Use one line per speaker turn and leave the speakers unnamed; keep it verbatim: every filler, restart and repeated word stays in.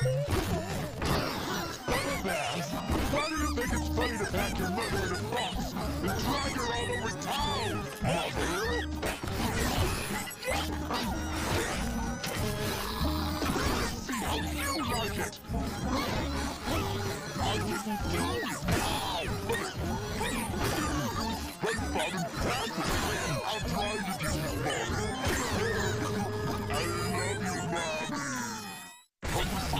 Why do you think it's funny to pack your mother in a box and drag her all over town, Mother? See how you like it! I didn't do it! SpongeBob